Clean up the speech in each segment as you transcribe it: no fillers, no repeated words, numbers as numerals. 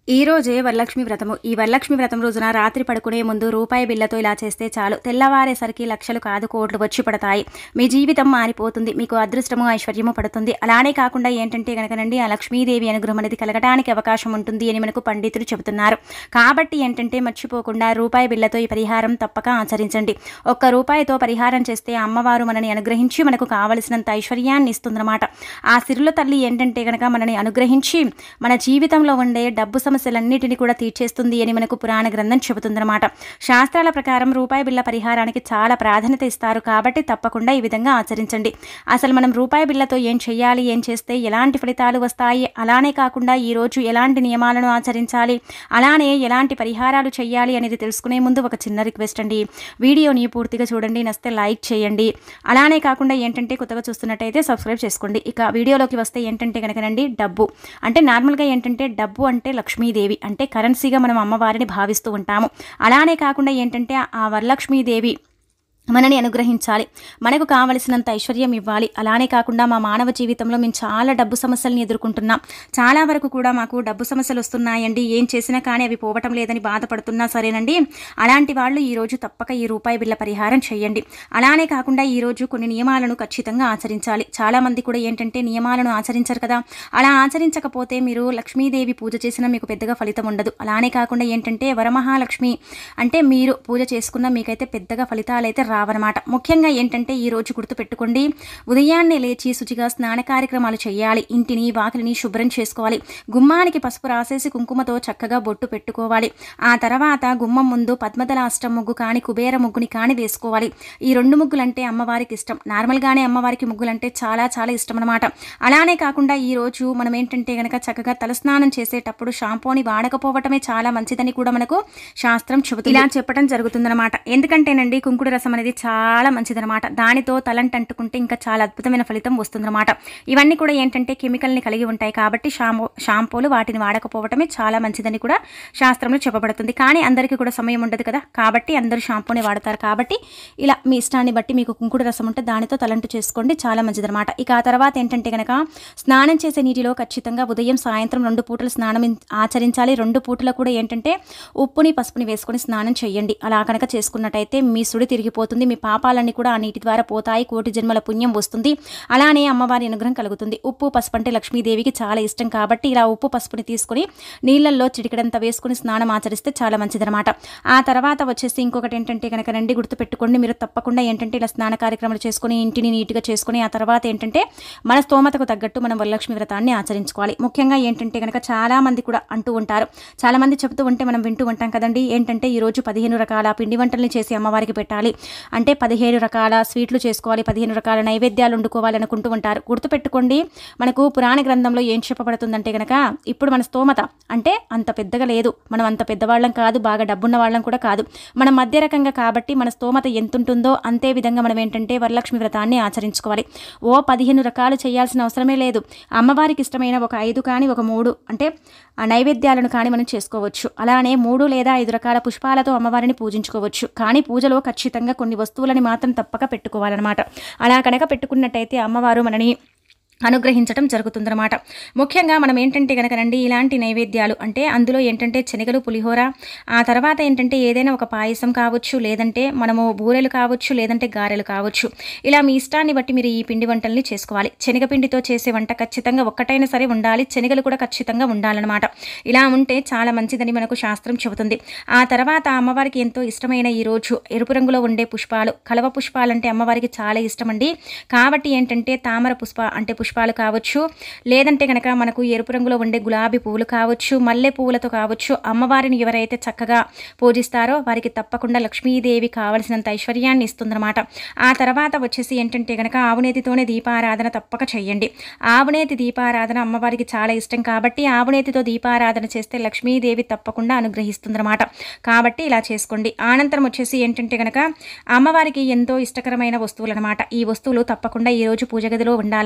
ఈ రోజే వరలక్ష్మి వ్రతము. ఈ వరలక్ష్మి వ్రతం రోజున రాత్రి పడుకునే ముందు రూపాయి బిళ్ళతో ఇలా చేస్తే చాలు. తెల్లవారేసరికి లక్షలు కాదు కోట్లు వచ్చి పడతాయి. మీ జీవితం మారిపోతుంది. మీకు అదృష్టము ఐశ్వర్యము పడుతుంది. అలానే కాకుండా ఏంటంటే గనకనండి ఆ లక్ష్మీదేవి అనుగ్రహం అనేది కలగడానికి అవకాశం ఉంటుంది అని మనకు పండితులు చెబుతున్నారు. కాబట్టి ఏంటంటే మర్చిపోకుండా రూపాయి బిళ్ళతో ఈ పరిహారం తప్పక ఆచరించండి. ఒక్క రూపాయితో పరిహారం చేస్తే అమ్మవారు మనని అనుగ్రహించి మనకు కావలసినంత ఐశ్వర్యాన్ని ఇస్తుందన్నమాట. ఆ సిరుల తల్లి ఏంటంటే గనక మనని అనుగ్రహించి మన జీవితంలో ఉండే డబ్బు సమస్యలన్నిటిని కూడా తీర్చేస్తుంది అని మనకు పురాణ గ్రంథం చెబుతుందన్నమాట. శాస్త్రాల ప్రకారం రూపాయి బిళ్ళ పరిహారానికి చాలా ప్రాధాన్యత ఇస్తారు. కాబట్టి తప్పకుండా ఈ విధంగా ఆచరించండి. అసలు మనం రూపాయి బిళ్ళతో ఏం చేయాలి, ఏం చేస్తే ఎలాంటి ఫలితాలు వస్తాయి, అలానే కాకుండా ఈరోజు ఎలాంటి నియమాలను ఆచరించాలి, అలానే ఎలాంటి పరిహారాలు చేయాలి అనేది తెలుసుకునే ముందు ఒక చిన్న రిక్వెస్ట్ అండి. వీడియోని పూర్తిగా చూడండి, నచ్చితే లైక్ చేయండి. అలానే కాకుండా ఏంటంటే కొత్తగా చూస్తున్నట్టయితే సబ్స్క్రైబ్ చేసుకోండి. ఇక వీడియోలోకి వస్తే ఏంటంటే కనుకనండి డబ్బు అంటే నార్మల్గా ఏంటంటే డబ్బు అంటే లక్ష్మీదేవి అంటే కరెన్సీగా మనం అమ్మవారిని భావిస్తూ ఉంటాము. అలానే కాకుండా ఏంటంటే ఆ వరలక్ష్మీదేవి మనని అనుగ్రహించాలి, మనకు కావలసినంత ఐశ్వర్యం ఇవ్వాలి. అలానే కాకుండా మా మానవ జీవితంలో మేము చాలా డబ్బు సమస్యలను ఎదుర్కొంటున్నాం. చాలా వరకు కూడా మాకు డబ్బు సమస్యలు వస్తున్నాయండి, ఏం చేసినా కానీ అవి పోవటం లేదని బాధపడుతున్నా సరేనండి. అలాంటి వాళ్ళు ఈరోజు తప్పక ఈ రూపాయి బిళ్ళ పరిహారం చేయండి. అలానే కాకుండా ఈరోజు కొన్ని నియమాలను ఖచ్చితంగా ఆచరించాలి. చాలామంది కూడా ఏంటంటే నియమాలను ఆచరించరు కదా. అలా ఆచరించకపోతే మీరు లక్ష్మీదేవి పూజ చేసినా మీకు పెద్దగా ఫలితం ఉండదు. అలానే కాకుండా ఏంటంటే వరమహాలక్ష్మి అంటే మీరు పూజ చేసుకున్న మీకైతే పెద్దగా ఫలితాలు అయితే రావన్నమాట. ముఖ్యంగా ఏంటంటే ఈ రోజు గుర్తుపెట్టుకోండి, ఉదయాన్నే లేచి శుచిగా స్నాన కార్యక్రమాలు చేయాలి. ఇంటిని వాకిలిని శుభ్రం చేసుకోవాలి. గుమ్మానికి పసుపు రాసేసి కుంకుమతో చక్కగా బొట్టు పెట్టుకోవాలి. ఆ తర్వాత గుమ్మం ముందు పద్మదళ అష్టం ముగ్గు కానీ కుబేర ముగ్గుని కానీ వేసుకోవాలి. ఈ రెండు ముగ్గులంటే అమ్మవారికి ఇష్టం. నార్మల్గానే అమ్మవారికి ముగ్గులంటే చాలా చాలా ఇష్టం అనమాట. అలానే కాకుండా ఈ రోజు మనం ఏంటంటే గనక చక్కగా తలస్నానం చేసేటప్పుడు షాంపూని వాడకపోవటమే చాలా మంచిదని కూడా మనకు శాస్త్రం చెబుతుంది. ఇలా చెప్పడం జరుగుతుందన్నమాట. ఎందుకంటేనండి కుంకుడు రసం అనేది చాలా మంచిదనమాట. దానితో తలంటి అంటుకుంటే ఇంకా చాలా అద్భుతమైన ఫలితం వస్తుందన్నమాట. ఇవన్నీ కూడా ఏంటంటే కెమికల్ని కలిగి ఉంటాయి. కాబట్టి షాంపూలు వాటిని వాడకపోవటమే చాలా మంచిదని కూడా శాస్త్రంలో చెప్పబడుతుంది. కానీ అందరికీ కూడా సమయం ఉండదు కదా, కాబట్టి అందరూ షాంపూని వాడతారు. కాబట్టి ఇలా మీ ఇష్టాన్ని బట్టి మీకు కుంకుడు రసం ఉంటే దానితో తలంటు చేసుకోండి, చాలా మంచిదనమాట. ఇక ఆ తర్వాత ఏంటంటే కనుక స్నానం చేసే నీటిలో ఖచ్చితంగా ఉదయం సాయంత్రం 2 పూటలు స్నానం ఆచరించాలి. 2 పూటలు కూడా ఏంటంటే ఉప్పుని పసుపుని వేసుకొని స్నానం చేయండి. అలా కనుక చేసుకున్నట్టయితే మీ సుడి తిరిగిపోతుంది. మీ పాపాలన్నీ కూడా ఆ నీటి ద్వారా పోతాయి. కోటి జన్మల పుణ్యం వస్తుంది. అలానే అమ్మవారి అనుగ్రహం కలుగుతుంది. ఉప్పు పసుపు అంటే లక్ష్మీదేవికి చాలా ఇష్టం. కాబట్టి ఇలా ఉప్పు పసుపుని తీసుకుని నీళ్ళల్లో చిటికడంతా వేసుకుని స్నానం ఆచరిస్తే చాలా మంచిదనమాట. ఆ తర్వాత వచ్చేసి ఇంకొకటి ఏంటంటే కనుక రండి గుర్తుపెట్టుకోండి, మీరు తప్పకుండా ఏంటంటే ఇలా స్నాన కార్యక్రమాలు చేసుకుని ఇంటిని నీట్గా చేసుకుని ఆ తర్వాత ఏంటంటే మన స్తోమతకు తగ్గట్టు మనం వరలక్ష్మి వ్రతాన్ని ఆచరించుకోవాలి. ముఖ్యంగా ఏంటంటే కనుక చాలా మంది కూడా అంటూ ఉంటారు, చాలా మంది చెబుతూ ఉంటే మనం వింటూ ఉంటాం కదండి. ఏంటంటే ఈరోజు 15 రకాల పిండి వంటల్ని చేసి అమ్మవారికి పెట్టాలి అంటే 15 రకాల స్వీట్లు చేసుకోవాలి, 15 రకాల నైవేద్యాలు వండుకోవాలి అనుకుంటూ ఉంటారు. గుర్తుపెట్టుకోండి, మనకు పురాణ గ్రంథంలో ఏం చెప్పబడుతుందంటే కనుక ఇప్పుడు మన స్తోమత అంటే అంత పెద్దగా లేదు, మనం అంత పెద్దవాళ్ళం కాదు, బాగా డబ్బున్న వాళ్ళం కూడా కాదు, మనం మధ్య రకంగా. కాబట్టి మన స్తోమత ఎంత ఉంటుందో అంతే విధంగా మనం ఏంటంటే వరలక్ష్మి వ్రతాన్ని ఆచరించుకోవాలి. 15 రకాలు చేయాల్సిన అవసరమే లేదు. అమ్మవారికి ఇష్టమైన ఒక 5 కానీ ఒక 3 అంటే ఆ నైవేద్యాలను కానీ మనం చేసుకోవచ్చు. అలానే 3 లేదా 5 రకాల పుష్పాలతో అమ్మవారిని పూజించుకోవచ్చు. కానీ పూజలో ఖచ్చితంగా కొన్ని వస్తువులని మాత్రం తప్పక పెట్టుకోవాలన్నమాట. అలా కనుక పెట్టుకున్నట్టయితే అమ్మవారు మనని అనుగ్రహించడం జరుగుతుందన్నమాట. ముఖ్యంగా మనం ఏంటంటే కనుకనండి ఇలాంటి నైవేద్యాలు అంటే అందులో ఏంటంటే శనగలు, పులిహోర, ఆ తర్వాత ఏంటంటే ఏదైనా ఒక పాయసం కావచ్చు, లేదంటే మనము బూరెలు కావచ్చు, లేదంటే గారెలు కావచ్చు. ఇలా మీ ఇష్టాన్ని బట్టి మీరు ఈ పిండి వంటల్ని చేసుకోవాలి. శనగపిండితో చేసే వంట ఖచ్చితంగా ఒక్కటైనా సరే ఉండాలి, శనగలు కూడా ఖచ్చితంగా ఉండాలన్నమాట. ఇలా ఉంటే చాలా మంచిదని మనకు శాస్త్రం చెబుతుంది. ఆ తర్వాత అమ్మవారికి ఎంతో ఇష్టమైన ఈరోజు ఎరుపు రంగులో ఉండే పుష్పాలు, కలవ పుష్పాలంటే అమ్మవారికి చాలా ఇష్టం అండి. కాబట్టి ఏంటంటే తామర పుష్ప అంటే పుష్పాలు కావచ్చు, లేదంటే కనుక మనకు ఎరుపు రంగులో ఉండే గులాబీ పువ్వులు కావచ్చు, మల్లె పువ్వులతో కావచ్చు. అమ్మవారిని ఎవరైతే చక్కగా పూజిస్తారో వారికి తప్పకుండా లక్ష్మీదేవి కావలసినంత ఐశ్వర్యాన్ని ఇస్తుందన్నమాట. ఆ తర్వాత వచ్చేసి ఏంటంటే కనుక ఆవునేతితోనే దీపారాధన తప్పక చేయండి. ఆవునేతి దీపారాధన అమ్మవారికి చాలా ఇష్టం. కాబట్టి ఆవునేతితో దీపారాధన చేస్తే లక్ష్మీదేవి తప్పకుండా అనుగ్రహిస్తుందన్నమాట. కాబట్టి ఇలా చేసుకోండి. అనంతరం వచ్చేసి ఏంటంటే కనుక అమ్మవారికి ఎంతో ఇష్టకరమైన వస్తువులు అనమాట. ఈ వస్తువులు తప్పకుండా ఈరోజు పూజ గదిలో ఉండాలన్నమాట. ఇవి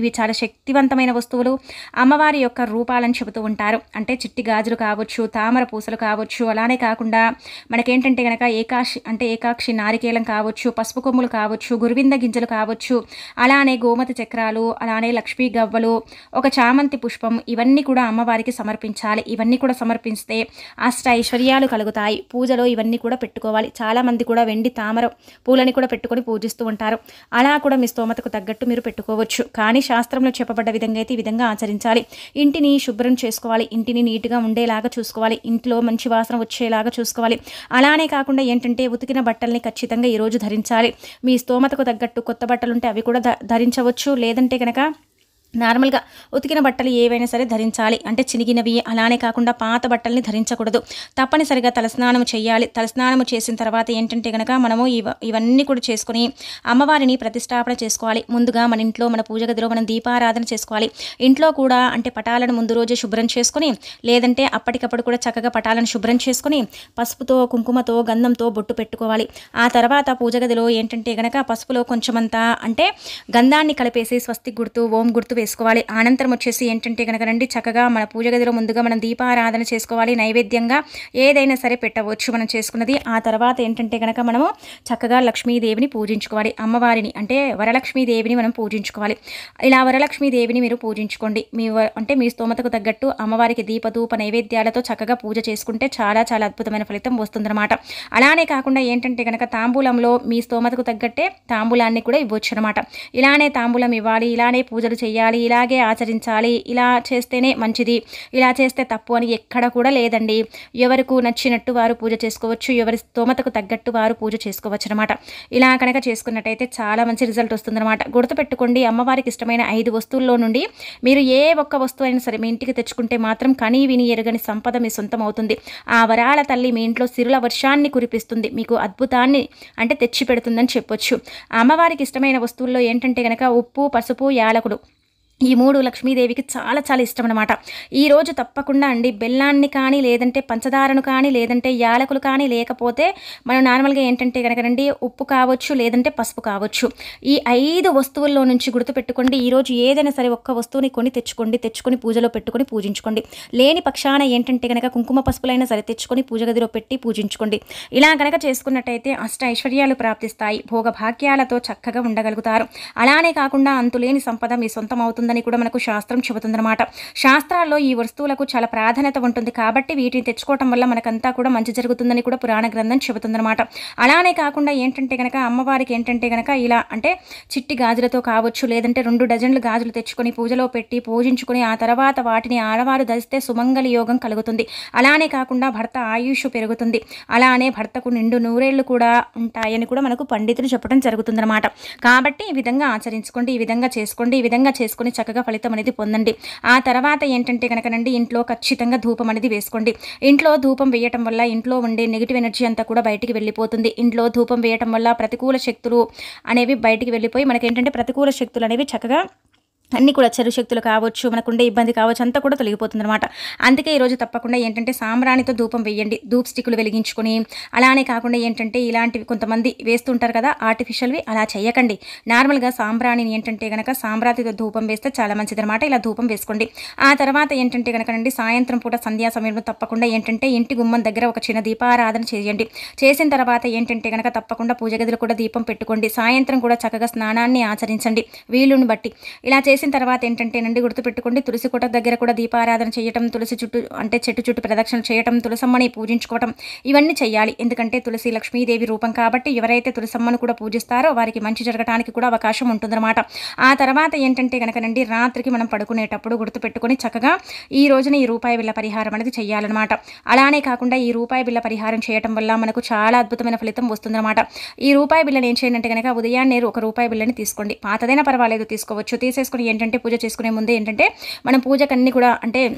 ఇవి చాలా శక్తివంతమైన వస్తువులు, అమ్మవారి యొక్క రూపాలని చెబుతూ ఉంటారు. అంటే చిట్టి గాజులు కావచ్చు, తామర పూసలు కావచ్చు, అలానే కాకుండా మనకేంటంటే కనుక ఏకాక్షి నారికేలం కావచ్చు, పసుపు కొమ్ములు కావచ్చు, గురువింద గింజలు కావచ్చు, అలానే గోమతి చక్రాలు, అలానే లక్ష్మీ గవ్వలు, ఒక చామంతి పుష్పం, ఇవన్నీ కూడా అమ్మవారికి సమర్పించాలి. ఇవన్నీ కూడా సమర్పిస్తే అష్ట ఐశ్వర్యాలు కలుగుతాయి. పూజలో ఇవన్నీ కూడా పెట్టుకోవాలి. చాలామంది కూడా వెండి తామర పూలని కూడా పెట్టుకొని పూజిస్తూ ఉంటారు. అలా కూడా మీ స్తోమతకు తగ్గట్టు మీరు పెట్టుకోవచ్చు. కానీ శాస్త్రంలో చెప్పబడ్డ విధంగా అయితే ఈ విధంగా ఆచరించాలి. ఇంటిని శుభ్రం చేసుకోవాలి. ఇంటిని నీట్గా ఉండేలాగా చూసుకోవాలి. ఇంట్లో మంచి వాసన వచ్చేలాగా చూసుకోవాలి. అలానే కాకుండా ఏంటంటే ఉతికిన బట్టల్ని ఖచ్చితంగా ఈరోజు ధరించాలి. మీ స్తోమతకు తగ్గట్టు కొత్త బట్టలు ఉంటే అవి కూడా ధరించవచ్చు. లేదంటే కనుక నార్మల్గా ఉతికిన బట్టలు ఏవైనా సరే ధరించాలి. అంటే చినిగినవి, అలానే కాకుండా పాత బట్టల్ని ధరించకూడదు. తప్పనిసరిగా తలస్నానం చేయాలి. తలస్నానం చేసిన తర్వాత ఏంటంటే కనుక మనము ఇవన్నీ కూడా చేసుకొని అమ్మవారిని ప్రతిష్టాపన చేసుకోవాలి. ముందుగా మన ఇంట్లో మన పూజ గదిలో మనం దీపారాధన చేసుకోవాలి. ఇంట్లో కూడా అంటే పటాలను ముందు రోజే శుభ్రం చేసుకొని, లేదంటే అప్పటికప్పుడు కూడా చక్కగా పటాలను శుభ్రం చేసుకొని పసుపుతో, కుంకుమతో, గంధంతో బొట్టు పెట్టుకోవాలి. ఆ తర్వాత పూజ గదిలో ఏంటంటే కనుక పసుపులో కొంచెమంతా అంటే గంధాన్ని కలిపేసి స్వస్తిక్ గుర్తు, ఓం గుర్తు వేసుకోవాలి. అనంతరం వచ్చేసి ఏంటంటే కనుక రండి చక్కగా మన పూజ గదిలో ముందుగా మనం దీపారాధన చేసుకోవాలి. నైవేద్యంగా ఏదైనా సరే పెట్టవచ్చు మనం చేసుకున్నది. ఆ తర్వాత ఏంటంటే కనుక మనము చక్కగా లక్ష్మీదేవిని పూజించుకోవాలి. అమ్మవారిని అంటే వరలక్ష్మీదేవిని మనం పూజించుకోవాలి. ఇలా వరలక్ష్మీదేవిని మీరు పూజించుకోండి. మీ స్తోమతకు తగ్గట్టు అమ్మవారికి దీపధూప నైవేద్యాలతో చక్కగా పూజ చేసుకుంటే చాలా చాలా అద్భుతమైన ఫలితం వస్తుందన్నమాట. అలానే కాకుండా ఏంటంటే కనుక తాంబూలంలో మీ స్తోమతకు తగ్గట్టే తాంబూలాన్ని కూడా ఇవ్వచ్చు అనమాట. ఇలానే తాంబూలం ఇవ్వాలి, ఇలానే పూజలు చేయాలి, ఇలాగే ఆచరించాలి, ఇలా చేస్తేనే మంచిది, ఇలా చేస్తే తప్పు అని ఎక్కడ కూడా లేదండి. ఎవరికి నచ్చినట్టు వారు పూజ చేసుకోవచ్చు. ఎవరి స్తోమతకు తగ్గట్టు వారు పూజ చేసుకోవచ్చు అనమాట. ఇలా కనుక చేసుకున్నట్టయితే చాలా మంచి రిజల్ట్ వస్తుందన్నమాట. గుర్తుపెట్టుకోండి, అమ్మవారికి ఇష్టమైన 5 వస్తువుల్లో నుండి మీరు ఏ ఒక్క వస్తువు అయినా సరే మీ ఇంటికి తెచ్చుకుంటే మాత్రం కనీ విని ఎరగని సంపద మీ సొంతం అవుతుంది. ఆ వరాల తల్లి మీ ఇంట్లో సిరుల వర్షాన్ని కురిపిస్తుంది. మీకు అద్భుతాన్ని అంటే తెచ్చి పెడుతుందని చెప్పొచ్చు. అమ్మవారికి ఇష్టమైన వస్తువుల్లో ఏంటంటే కనుక ఉప్పు, పసుపు, యాలకులు, ఈ 3 లక్ష్మీదేవికి చాలా చాలా ఇష్టం అనమాట. ఈరోజు తప్పకుండా అండి బెల్లాన్ని కానీ, లేదంటే పంచదారను కానీ, లేదంటే యాలకులు కానీ, లేకపోతే మనం నార్మల్గా ఏంటంటే కనుక రండి ఉప్పు కావచ్చు, లేదంటే పసుపు కావచ్చు. ఈ 5 వస్తువుల్లో నుంచి గుర్తుపెట్టుకోండి. ఈరోజు ఏదైనా సరే ఒక్క వస్తువుని తెచ్చుకొని పూజలో పెట్టుకొని పూజించుకోండి. లేని పక్షాన ఏంటంటే కనుక కుంకుమ పసుపులైనా సరే తెచ్చుకొని పూజ గదిలో పెట్టి పూజించుకోండి. ఇలా కనుక చేసుకున్నట్టయితే అష్ట ఐశ్వర్యాలు ప్రాప్తిస్తాయి. భోగ భాగ్యాలతో చక్కగా ఉండగలుగుతారు. అలానే కాకుండా అంతులేని సంపద మీ సొంతం అవుతుంది అని కూడా మనకు శాస్త్రం చెబుతుందన్నమాట. శాస్త్రాల్లో ఈ వస్తువులకు చాలా ప్రాధాన్యత ఉంటుంది కాబట్టి వీటిని తెచ్చుకోవటం వల్ల మనకంతా కూడా మంచి జరుగుతుందని కూడా పురాణ గ్రంథం చెబుతుందన్నమాట. అలానే కాకుండా ఏంటంటే కనుక అమ్మవారికి ఏంటంటే కనుక ఇలా అంటే చిట్టి గాజులతో కావచ్చు, లేదంటే 2 డజన్లు గాజులు తెచ్చుకొని పూజలో పెట్టి పూజించుకొని ఆ తర్వాత వాటిని ఆడవారు ధరిస్తే సుమంగళి యోగం కలుగుతుంది. అలానే కాకుండా భర్త ఆయుష్ పెరుగుతుంది. అలానే భర్తకు నిండు నూరేళ్లు కూడా ఉంటాయని కూడా మనకు పండితులు చెప్పడం జరుగుతుందన్నమాట. కాబట్టి ఈ విధంగా ఆచరించుకోండి, ఈ విధంగా చేసుకోండి, ఈ విధంగా చేసుకొని చక్కగా ఫలితం అనేది పొందండి. ఆ తర్వాత ఏంటంటే కనుకనండి ఇంట్లో ఖచ్చితంగా ధూపం అనేది వేసుకోండి. ఇంట్లో ధూపం వేయటం వల్ల ఇంట్లో ఉండే నెగిటివ్ ఎనర్జీ అంతా కూడా బయటికి వెళ్ళిపోతుంది. ఇంట్లో ధూపం వేయటం వల్ల ప్రతికూల శక్తులు అనేవి బయటికి వెళ్ళిపోయి మనకేంటంటే ప్రతికూల శక్తులు అనేవి చక్కగా అన్నీ కూడా చెడు శక్తులు కావచ్చు, మనకుండే ఇబ్బంది కావచ్చు, అంతా కూడా తొలగిపోతుంది అనమాట. అందుకే ఈరోజు తప్పకుండా ఏంటంటే సాంబ్రాణితో ధూపం వేయండి. ధూప్ స్టిక్కులు వెలిగించుకొని, అలానే కాకుండా ఏంటంటే ఇలాంటివి కొంతమంది వేస్తుంటారు కదా ఆర్టిఫిషియల్వి, అలా చేయకండి. నార్మల్గా సాంబ్రాణిని ఏంటంటే కనుక సాంబ్రాతితో ధూపం వేస్తే చాలా మంచిదన్నమాట. ఇలా ధూపం వేసుకోండి. ఆ తర్వాత ఏంటంటే కనుకనండి సాయంత్రం పూట సంధ్యా సమయంలో తప్పకుండా ఏంటంటే ఇంటి గుమ్మం దగ్గర ఒక చిన్న దీపారాధన చేయండి. చేసిన తర్వాత ఏంటంటే కనుక తప్పకుండా పూజ గదిలో కూడా దీపం పెట్టుకోండి. సాయంత్రం కూడా చక్కగా స్నానాన్ని ఆచరించండి వీలుని బట్టి. ఇలా చేసిన తర్వాత ఏంటంటేనండి గుర్తుపెట్టుకోండి, తులసి కోట దగ్గర కూడా దీపారాధన చేయటం, తులసి చుట్టూ అంటే చెట్టు చుట్టూ ప్రదక్షిణ చేయటం, తులసమ్మని పూజించుకోవటం ఇవన్నీ చేయాలి. ఎందుకంటే తులసి లక్ష్మీదేవి రూపం కాబట్టి ఎవరైతే తులసమ్మను కూడా పూజిస్తారో వారికి మంచి జరగడానికి కూడా అవకాశం ఉంటుందన్నమాట. ఆ తర్వాత ఏంటంటే కనుకనండి రాత్రికి మనం పడుకునేటప్పుడు గుర్తుపెట్టుకొని చక్కగా ఈ రోజున ఈ రూపాయి బిళ్ళ పరిహారం అనేది చేయాలన్నమాట. అలానే కాకుండా ఈ రూపాయి బిళ్ళ పరిహారం చేయటం వల్ల మనకు చాలా అద్భుతమైన ఫలితం వస్తుందన్నమాట. ఈ రూపాయి బిళ్ళని ఏం చేయండి అంటే కనుక ఉదయాన్నే 1 రూపాయి బిళ్ళని తీసుకోండి. పాతదైనా పర్వాలేదు తీసుకోవచ్చు. తీసేసుకుని ఏంటంటే పూజ చేసుకునే ముందే ఏంటంటే మనం పూజకన్నీ కూడా అంటే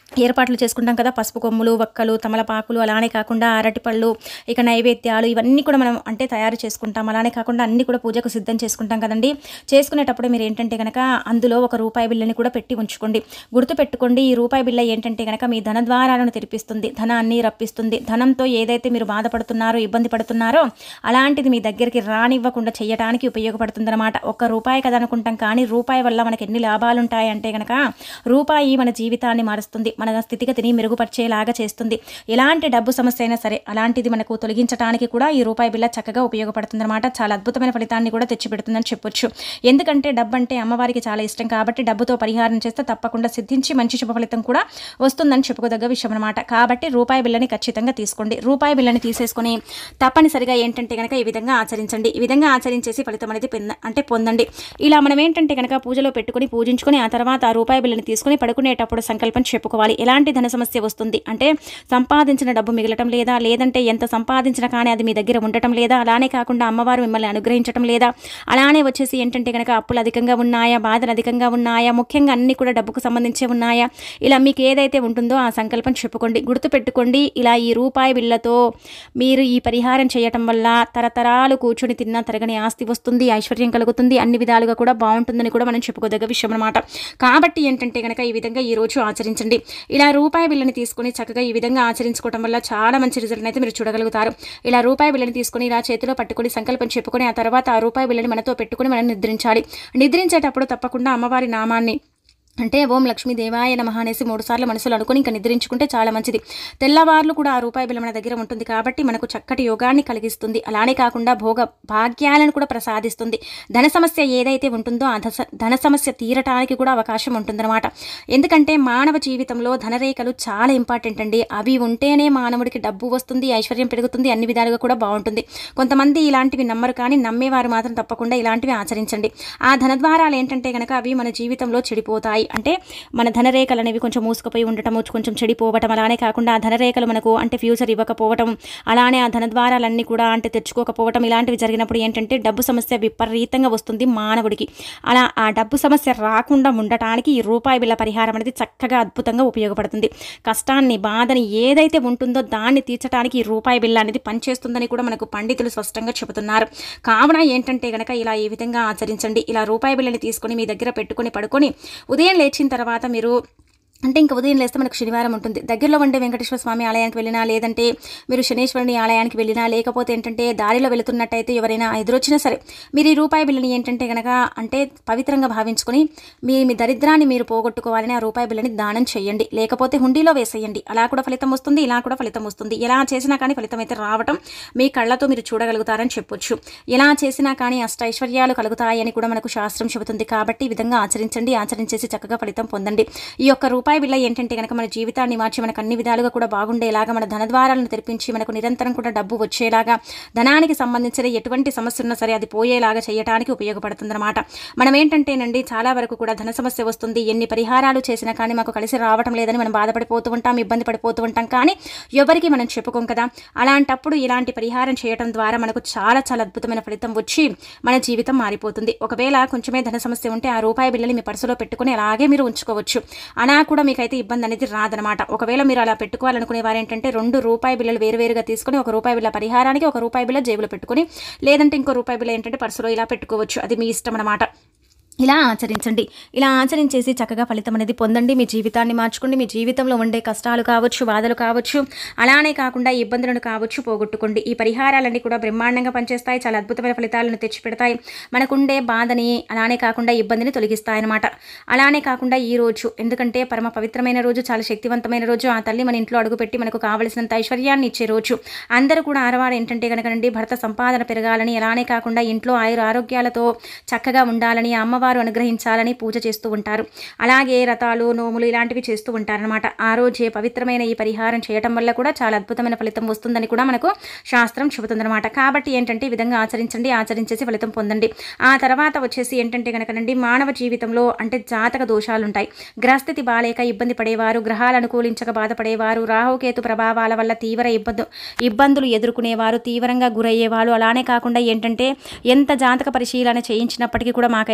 ఏర్పాట్లు చేసుకుంటాం కదా, పసుపు కొమ్ములు, వక్కలు, తమలపాకులు, అలానే కాకుండా అరటిపళ్ళు, ఇక నైవేద్యాలు ఇవన్నీ కూడా మనం అంటే తయారు చేసుకుంటాం. అలానే కాకుండా అన్నీ కూడా పూజకు సిద్ధం చేసుకుంటాం కదండి. చేసుకునేటప్పుడు మీరు ఏంటంటే కనుక అందులో ఒక రూపాయి బిళ్ళని కూడా పెట్టి ఉంచుకోండి. గుర్తుపెట్టుకోండి, ఈ రూపాయి బిళ్ళ ఏంటంటే కనుక మీ ధన ద్వారాలను తెరిపిస్తుంది, ధనాన్ని రప్పిస్తుంది. ధనంతో ఏదైతే మీరు బాధపడుతున్నారో, ఇబ్బంది పడుతున్నారో అలాంటిది మీ దగ్గరికి రానివ్వకుండా చేయడానికి ఉపయోగపడుతుంది అనమాట. ఒక్క రూపాయి కదా అనుకుంటాం, కానీ రూపాయి వల్ల మనకి ఎన్ని లాభాలు ఉంటాయంటే కనుక రూపాయి మన జీవితాన్ని మారుస్తుంది, మన స్థితిగతిని మెరుగుపరిచేలాగా చేస్తుంది. ఎలాంటి డబ్బు సమస్య అయినా సరే అలాంటిది మనకు తొలగించడానికి కూడా ఈ రూపాయి బిళ్ళ చక్కగా ఉపయోగపడుతుంది అనమాట. చాలా అద్భుతమైన ఫలితాన్ని కూడా తెచ్చిపెడుతుందని చెప్పొచ్చు. ఎందుకంటే డబ్బు అంటే అమ్మవారికి చాలా ఇష్టం కాబట్టి డబ్బుతో పరిహారం చేస్తే తప్పకుండా సిద్ధించి మంచి శుభ ఫలితం కూడా వస్తుందని చెప్పుకోదగ్గ విషయం అనమాట. కాబట్టి రూపాయి బిళ్ళని ఖచ్చితంగా తీసుకోండి. రూపాయి బిళ్ళని తీసేసుకొని తప్పనిసరిగా ఏంటంటే కనుక ఈ విధంగా ఆచరించండి. ఈ విధంగా ఆచరించేసి ఫలితం అనేది పొందండి. ఇలా మనం ఏంటంటే కనుక పూజలో పెట్టుకుని పూజించుకొని ఆ తర్వాత ఆ రూపాయి బిళ్ళని తీసుకుని పడుకునేటప్పుడు సంకల్పం చెప్పుకోవాలి. ఎలాంటి ధన సమస్య వస్తుంది అంటే సంపాదించిన డబ్బు మిగలటం లేదా, లేదంటే ఎంత సంపాదించినా కానీ అది మీ దగ్గర ఉండటం లేదా, అలానే కాకుండా అమ్మవారు మిమ్మల్ని అనుగ్రహించటం లేదా, అలానే వచ్చేసి ఏంటంటే కనుక అప్పులు అధికంగా ఉన్నాయా, బాధలు అధికంగా ఉన్నాయా, ముఖ్యంగా అన్ని కూడా డబ్బుకు సంబంధించి ఉన్నాయా, ఇలా మీకు ఏదైతే ఉంటుందో ఆ సంకల్పం చెప్పుకోండి. గుర్తుపెట్టుకోండి, ఇలా ఈ రూపాయి బిళ్ళతో మీరు ఈ పరిహారం చేయటం వల్ల తరతరాలు కూర్చొని తిన్నా తరగని ఆస్తి వస్తుంది, ఐశ్వర్యం కలుగుతుంది, అన్ని విధాలుగా కూడా బాగుంటుందని కూడా మనం చెప్పుకోదగ్గ విషయం అనమాట. కాబట్టి ఏంటంటే కనుక ఈ విధంగా ఈ రోజు ఆచరించండి. ఇలా రూపాయి బిళ్ళని తీసుకుని చక్కగా ఈ విధంగా ఆచరించుకోవడం వల్ల చాలా మంచి రిజల్ట్ అయితే మీరు చూడగలుగుతారు. ఇలా రూపాయి బిళ్ళని తీసుకుని ఇలా చేతిలో పట్టుకుని సంకల్పం చెప్పుకొని ఆ తర్వాత ఆ రూపాయి బిళ్ళని మనతో పెట్టుకుని మనం నిద్రించాలి. నిద్రించేటప్పుడు తప్పకుండా అమ్మవారి నామాన్ని అంటే ఓం లక్ష్మీ దేవాయ నమః అనేసి 3 సార్లు మనసులో అనుకుని ఇంకా నిద్రించుకుంటే చాలా మంచిది. తెల్లవార్లు కూడా ఆ రూపాయి బిళ్ళ మన దగ్గర ఉంటుంది కాబట్టి మనకు చక్కటి యోగాన్ని కలిగిస్తుంది. అలానే కాకుండా భోగ భాగ్యాలను కూడా ప్రసాదిస్తుంది. ధన సమస్య ఏదైతే ఉంటుందో ఆ ధన సమస్య తీరటానికి కూడా అవకాశం ఉంటుందన్నమాట. ఎందుకంటే మానవ జీవితంలో ధనరేఖలు చాలా ఇంపార్టెంట్ అండి. అవి ఉంటేనే మానవుడికి డబ్బు వస్తుంది, ఐశ్వర్యం పెరుగుతుంది, అన్ని విధాలుగా కూడా బాగుంటుంది. కొంతమంది ఇలాంటివి నమ్మరు, కానీ నమ్మేవారు మాత్రం తప్పకుండా ఇలాంటివి ఆచరించండి. ఆ ధన ద్వారాలు ఏంటంటే కనుక అవి మన జీవితంలో చెడిపోతాయి. అంటే మన ధనరేఖలు అనేవి కొంచెం మూసుకుపోయి ఉండటం, కొంచెం చెడిపోవటం, అలానే కాకుండా ఆ ధనరేఖలు మనకు అంటే ఫ్యూచర్ ఇవ్వకపోవటం, అలానే ఆ ధన ద్వారాలన్నీ కూడా అంటే తెచ్చుకోకపోవటం, ఇలాంటివి జరిగినప్పుడు ఏంటంటే డబ్బు సమస్య విపరీతంగా వస్తుంది మానవుడికి. అలా ఆ డబ్బు సమస్య రాకుండా ఉండటానికి ఈ రూపాయి బిళ్ళ పరిహారం అనేది చక్కగా అద్భుతంగా ఉపయోగపడుతుంది. కష్టాన్ని, బాధని ఏదైతే ఉంటుందో దాన్ని తీర్చడానికి ఈ రూపాయి బిళ్ళ అనేది పనిచేస్తుందని కూడా మనకు పండితులు స్పష్టంగా చెబుతున్నారు. కావున ఏంటంటే కనుక ఇలా ఈ విధంగా ఆచరించండి. ఇలా రూపాయి బిళ్ళని తీసుకొని మీ దగ్గర పెట్టుకొని పడుకొని ఉదయం లేచిన తర్వాత మీరు అంటే ఇంకా ఉదయం లేస్తే మనకు శనివారం ఉంటుంది, దగ్గరలో ఉండే వెంకటేశ్వర స్వామి ఆలయానికి వెళ్ళినా, లేదంటే మీరు శనేశ్వరుని ఆలయానికి వెళ్ళినా, లేకపోతే ఏంటంటే దారిలో వెళుతున్నట్టయితే ఎవరైనా ఎదురొచ్చినా సరే మీరు ఈ రూపాయి బిళ్ళని ఏంటంటే కనుక అంటే పవిత్రంగా భావించుకొని మీ దరిద్రాన్ని మీరు పోగొట్టుకోవాలని ఆ రూపాయి బిళ్ళని దానం చేయండి, లేకపోతే హుండీలో వేసేయండి. అలా కూడా ఫలితం వస్తుంది, ఇలా కూడా ఫలితం వస్తుంది. ఎలా చేసినా కానీ ఫలితం అయితే రావటం మీ కళ్ళతో మీరు చూడగలుగుతారని చెప్పొచ్చు. ఎలా చేసినా కానీ అష్టైశ్వర్యాలు కలుగుతాయని కూడా మనకు శాస్త్రం చెబుతుంది. కాబట్టి ఈ విధంగా ఆచరించండి, ఆచరించేసి చక్కగా ఫలితం పొందండి. ఈ యొక్క రూపాయి బిళ్ళ ఏంటంటే కనుక మన జీవితాన్ని మార్చి మనకు అన్ని విధాలుగా కూడా బాగుండేలాగా, మన ధన ద్వారాలను తెరిపించి మనకు నిరంతరం కూడా డబ్బు వచ్చేలాగా, ధనానికి సంబంధించిన ఎటువంటి సమస్య ఉన్నా సరే అది పోయేలాగా చేయడానికి ఉపయోగపడుతుందన్నమాట. మనం ఏంటంటేనండి చాలా వరకు కూడా ధన సమస్య వస్తుంది, ఎన్ని పరిహారాలు చేసినా కానీ మాకు కలిసి రావటం లేదని మనం బాధపడిపోతూ ఉంటాం, ఇబ్బంది పడిపోతూ ఉంటాం, కానీ ఎవరికి మనం చెప్పుకోం కదా. అలాంటప్పుడు ఇలాంటి పరిహారం చేయడం ద్వారా మనకు చాలా చాలా అద్భుతమైన ఫలితం వచ్చి మన జీవితం మారిపోతుంది. ఒకవేళ కొంచెమే ధన సమస్య ఉంటే ఆ రూపాయి బిళ్ళని మీ పర్సులో పెట్టుకుని అలాగే మీరు ఉంచుకోవచ్చు. అలా కూడా మీకైతే ఇబ్బంది అనేది రాదనమాట. ఒకవేళ మీరు అలా పెట్టుకోవాలనుకునే వారు ఏంటంటే 2 రూపాయి బిళ్ళలు వేరువేరుగా తీసుకొని ఒక రూపాయి బిళ్ళ పరిహారానికి ఒక రూపాయి బిళ్ళ జేబులో పెట్టుకుని, లేదంటే ఇంకో రూపాయి బిళ్ళ ఏంటంటే పర్సులో ఇలా పెట్టుకోవచ్చు. అది మీ ఇష్టం అనమాట. ఇలా ఆచరించండి. ఇలా ఆచరించేసి చక్కగా ఫలితం అనేది పొందండి. మీ జీవితాన్ని మార్చుకోండి. మీ జీవితంలో ఉండే కష్టాలు కావచ్చు, బాధలు కావచ్చు, అలానే కాకుండా ఇబ్బందులను కావచ్చు పోగొట్టుకోండి. ఈ పరిహారాలన్నీ కూడా బ్రహ్మాండంగా పనిచేస్తాయి. చాలా అద్భుతమైన ఫలితాలను తెచ్చిపెడతాయి. మనకుండే బాధని, అలానే కాకుండా ఇబ్బందిని తొలగిస్తాయి అన్నమాట. అలానే కాకుండా ఈ రోజు ఎందుకంటే పరమ పవిత్రమైన రోజు, చాలా శక్తివంతమైన రోజు. ఆ తల్లి మన ఇంట్లో అడుగుపెట్టి మనకు కావలసినంత ఐశ్వర్యాన్ని ఇచ్చే రోజు. అందరూ కూడా ఆడవారు ఏంటంటే కనుకనండి భర్త సంపాదన పెరగాలని, అలానే కాకుండా ఇంట్లో ఆరోగ్యాలతో చక్కగా ఉండాలని, అమ్మవారు అనుగ్రహించాలని పూజ చేస్తూ ఉంటారు. అలాగే రథాలు, నోములు ఇలాంటివి చేస్తూ ఉంటారనమాట. ఆ రోజే పవిత్రమైన ఈ పరిహారం చేయటం వల్ల కూడా చాలా అద్భుతమైన ఫలితం వస్తుందని కూడా మనకు శాస్త్రం చెబుతుందన్నమాట. కాబట్టి ఏంటంటే ఈ విధంగా ఆచరించండి, ఆచరించేసి ఫలితం పొందండి. ఆ తర్వాత వచ్చేసి ఏంటంటే కనుకనండి మానవ జీవితంలో అంటే జాతక దోషాలు ఉంటాయి. గ్రహస్థితి బాలేక ఇబ్బంది పడేవారు, గ్రహాలు అనుకూలించక బాధపడేవారు, రాహుకేతు ప్రభావాల వల్ల తీవ్ర ఇబ్బందులు ఎదుర్కొనేవారు, తీవ్రంగా గురయ్యేవాళ్ళు, అలానే కాకుండా ఏంటంటే ఎంత జాతక పరిశీలన చేయించినప్పటికీ కూడా మాకైతే బాగా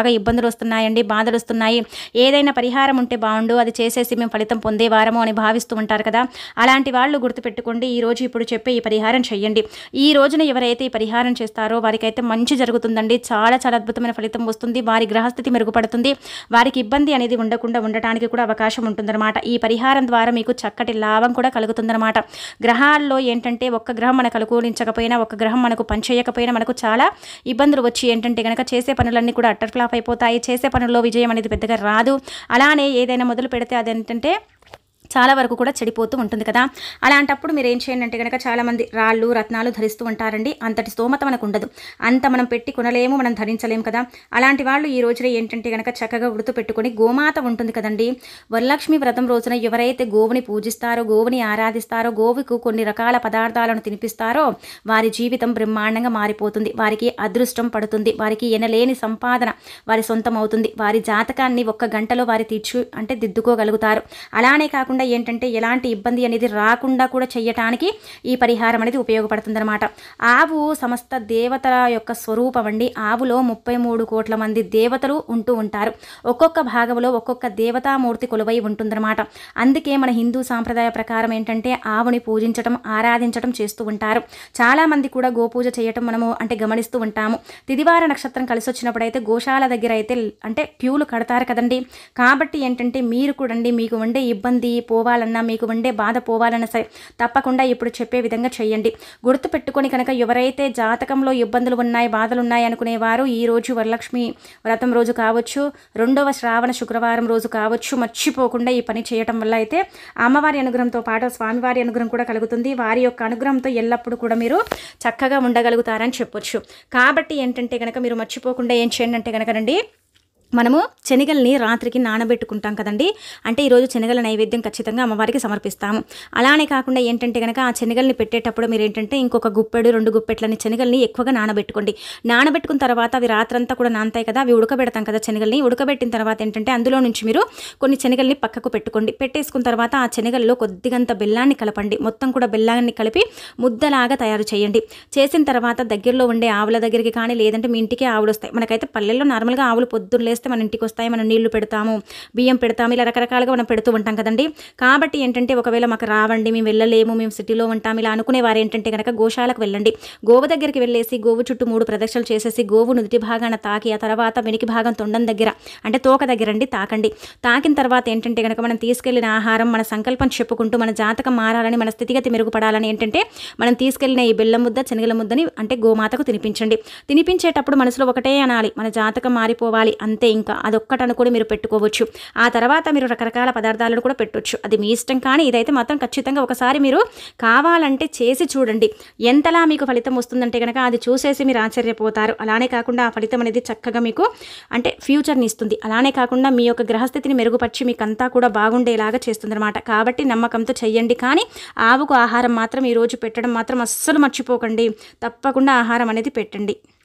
బాగా ఇబ్బందులు వస్తున్నాయండి, బాధలు వస్తున్నాయి, ఏదైనా పరిహారం ఉంటే బాగుండు, అది చేసేసి మేము ఫలితం పొందేవారము అని భావిస్తూ ఉంటారు కదా. అలాంటి వాళ్ళు గుర్తుపెట్టుకోండి, ఈరోజు ఇప్పుడు చెప్పే ఈ పరిహారం చేయండి. ఈ రోజున ఎవరైతే ఈ పరిహారం చేస్తారో వారికైతే మంచి జరుగుతుందండి. చాలా చాలా అద్భుతమైన ఫలితం వస్తుంది. వారి గ్రహస్థితి మెరుగుపడుతుంది. వారికి ఇబ్బంది అనేది ఉండకుండా ఉండటానికి కూడా అవకాశం ఉంటుందన్నమాట. ఈ పరిహారం ద్వారా మీకు చక్కటి లాభం కూడా కలుగుతుందన్నమాట. గ్రహాల్లో ఏంటంటే ఒక్క గ్రహం మనకు అనుకూలించకపోయినా, ఒక్క గ్రహం మనకు పనిచేయకపోయినా మనకు చాలా ఇబ్బందులు వచ్చి ఏంటంటే కనుక చేసే పనులన్నీ కూడా అట్టర్ ఫ్లాప్ అయిపోతాయి. చేసే పనుల్లో విజయం అనేది పెద్దగా రాదు. అలానే ఏదైనా మొదలు పెడితే అదేంటంటే చాలా వరకు కూడా చెడిపోతూ ఉంటుంది కదా. అలాంటప్పుడు మీరు ఏం చేయండి అంటే కనుక చాలామంది రాళ్ళు రత్నాలు ధరిస్తూ ఉంటారండి. అంతటి స్తోమత మనకు ఉండదు, అంత మనం పెట్టి కొనలేము, మనం ధరించలేము కదా. అలాంటి వాళ్ళు ఈ రోజున ఏంటంటే కనుక చక్కగా గుర్తు పెట్టుకొని గోమాత ఉంటుంది కదండి, వరలక్ష్మి వ్రతం రోజున ఎవరైతే గోవుని పూజిస్తారో, గోవుని ఆరాధిస్తారో, గోవుకు కొన్ని రకాల పదార్థాలను తినిపిస్తారో వారి జీవితం బ్రహ్మాండంగా మారిపోతుంది. వారికి అదృష్టం పడుతుంది, వారికి ఎనలేని సంపాదన వారి సొంతం అవుతుంది. వారి జాతకాన్ని ఒక్క గంటలో వారి దిద్దుకోగలుగుతారు. అలానే కాకుండా ఏంటంటే ఎలాంటి ఇబ్బంది అనేది రాకుండా కూడా చేయటానికి ఈ పరిహారం అనేది ఉపయోగపడుతుందన్నమాట. ఆవు సమస్త దేవతల యొక్క స్వరూపం అండి. ఆవులో 33 కోట్ల మంది దేవతలు ఉంటూ ఉంటారు. ఒక్కొక్క భాగంలో ఒక్కొక్క దేవతామూర్తి కొలువై ఉంటుందన్నమాట. అందుకే మన హిందూ సాంప్రదాయ ప్రకారం ఏంటంటే ఆవుని పూజించడం, ఆరాధించడం చేస్తూ ఉంటారు. చాలామంది కూడా గోపూజ చేయటం మనము అంటే గమనిస్తూ ఉంటాము. తిదివార నక్షత్రం కలిసి వచ్చినప్పుడైతే గోశాల దగ్గర అయితే అంటే క్యూలు కడతారు కదండి. కాబట్టి ఏంటంటే మీరు కూడా మీకు ఉండే ఇబ్బంది పోవాలన్నా, మీకు ఉండే బాధ పోవాలన్నా సరే తప్పకుండా ఇప్పుడు చెప్పే విధంగా చేయండి. గుర్తుపెట్టుకొని కనుక ఎవరైతే జాతకంలో ఇబ్బందులు ఉన్నాయి, బాధలు ఉన్నాయి అనుకునేవారు ఈ రోజు వరలక్ష్మి వ్రతం రోజు కావచ్చు, 2వ శ్రావణ శుక్రవారం రోజు కావచ్చు, మర్చిపోకుండా ఈ పని చేయటం వల్ల అయితే అమ్మవారి అనుగ్రహంతో పాటు స్వామివారి అనుగ్రహం కూడా కలుగుతుంది. వారి యొక్క అనుగ్రహంతో ఎల్లప్పుడూ కూడా మీరు చక్కగా ఉండగలుగుతారని చెప్పొచ్చు. కాబట్టి ఏంటంటే కనుక మీరు మర్చిపోకుండా ఏం చేయండి అంటే కనుక రండి, మనము శనగల్ని రాత్రికి నానబెట్టుకుంటాం కదండి. అంటే ఈరోజు శనగల నైవేద్యం ఖచ్చితంగా అమ్మవారికి సమర్పిస్తాము. అలానే కాకుండా ఏంటంటే కనుక ఆ శనగల్ని పెట్టేటప్పుడు మీరు ఏంటంటే ఇంకొక గుప్పెడు 2 గుప్పెట్లని శనగల్ని ఎక్కువగా నానబెట్టుకోండి. నానబెట్టుకున్న తర్వాత అవి రాత్రంతా కూడా నానతాయి కదా, అవి ఉడకబెడతాం కదా శనగల్ని. ఉడకబెట్టిన తర్వాత ఏంటంటే అందులో నుంచి మీరు కొన్ని శనగల్ని పక్కకు పెట్టుకోండి. పెట్టేసుకున్న తర్వాత ఆ శనగల్లో కొద్దిగంత బెల్లాన్ని కలపండి. మొత్తం కూడా బెల్లాన్ని కలిపి ముద్దలాగా తయారు చేయండి. చేసిన తర్వాత దగ్గరలో ఉండే ఆవుల దగ్గరికి కానీ లేదంటే మీ ఇంటికే ఆవులు వస్తాయి. మనకైతే పల్లెల్లో నార్మల్గా ఆవులు పొద్దున్న మన ఇంటికి వస్తాయి, మనం నీళ్లు పెడతాము, బియ్యం పెడతాము, ఇలా రకరకాలుగా మనం పెడుతూ ఉంటాం కదండి. కాబట్టి ఏంటంటే ఒకవేళ మాకు రావండి, మేము వెళ్ళలేము, మేము సిటీలో ఉంటాం ఇలా అనుకునే వారు ఏంటంటే కనుక గోశాలకు వెళ్ళండి. గోవు దగ్గరికి వెళ్ళేసి గోవు చుట్టూ 3 ప్రదక్షిణలు చేసేసి గోవు నుదుటి భాగాన తాకి ఆ తర్వాత వెనికి భాగం తొండం దగ్గర అంటే తోక దగ్గర అండి తాకండి. తాకిన తర్వాత ఏంటంటే కనుక మనం తీసుకెళ్లిన ఆహారం మన సంకల్పం చెప్పుకుంటూ మన జాతకం మారాలని, మన స్థితిగతి మెరుగుపడాలని ఏంటంటే మనం తీసుకెళ్లిన ఈ బెల్లం ముద్ద శనగల ముద్దని అంటే గోమాతకు తినిపించండి. తినిపించేటప్పుడు మనసులో ఒకటే అనాలి, మన జాతకం మారిపోవాలి అంతే, ఇంకా అదొక్కటి అనుకుని మీరు పెట్టుకోవచ్చు. ఆ తర్వాత మీరు రకరకాల పదార్థాలను కూడా పెట్టవచ్చు, అది మీ ఇష్టం. కానీ ఇదైతే మాత్రం ఖచ్చితంగా ఒకసారి మీరు కావాలంటే చేసి చూడండి. ఎంతలా మీకు ఫలితం వస్తుందంటే కనుక అది చూసేసి మీరు ఆశ్చర్యపోతారు. అలానే కాకుండా ఆ ఫలితం అనేది చక్కగా మీకు అంటే ఫ్యూచర్ని ఇస్తుంది. అలానే కాకుండా మీ యొక్క గ్రహస్థితిని మెరుగుపరిచి మీకు అంతా కూడా బాగుండేలాగా చేస్తుందన్నమాట. కాబట్టి నమ్మకంతో చెయ్యండి. కానీ ఆవుకు ఆహారం మాత్రం ఈరోజు పెట్టడం మాత్రం అస్సలు మర్చిపోకండి. తప్పకుండా ఆహారం అనేది పెట్టండి.